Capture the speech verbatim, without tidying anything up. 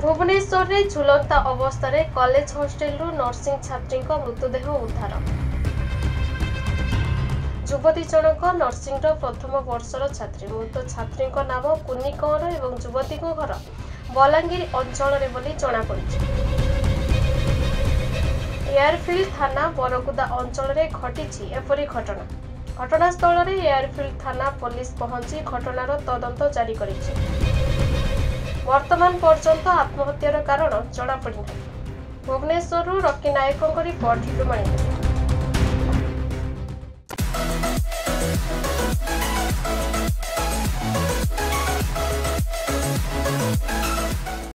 भुवनेश्वर में झुलंता अवस्था रे कॉलेज हॉस्टेल रु नर्सिंग छात्री मृतदेह उद्धार। युवती जनक नर्सिंग प्रथम वर्षर छात्री। मृत छात्री नाम कुन्नी कंवर और युवती घर बलांगीर अंचल जनापड़ी। एयरफिल्ड थाना बरकुदा अंचल घटी एपरी घटना। घटनास्थल में एयरफिल्ड थाना पुलिस पहुंची घटनार तदंत जारी करिछि। वर्तमान पर्यंत आत्महत्यार कारण जनापड़ी नहीं। भुवनेश्वर रकी नायकों रिपोर्ट लुमाणी। We'll be right back.